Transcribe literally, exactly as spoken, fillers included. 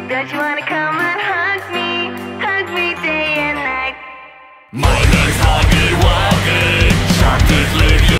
Don't you wanna come and hug me, hug me day and night? My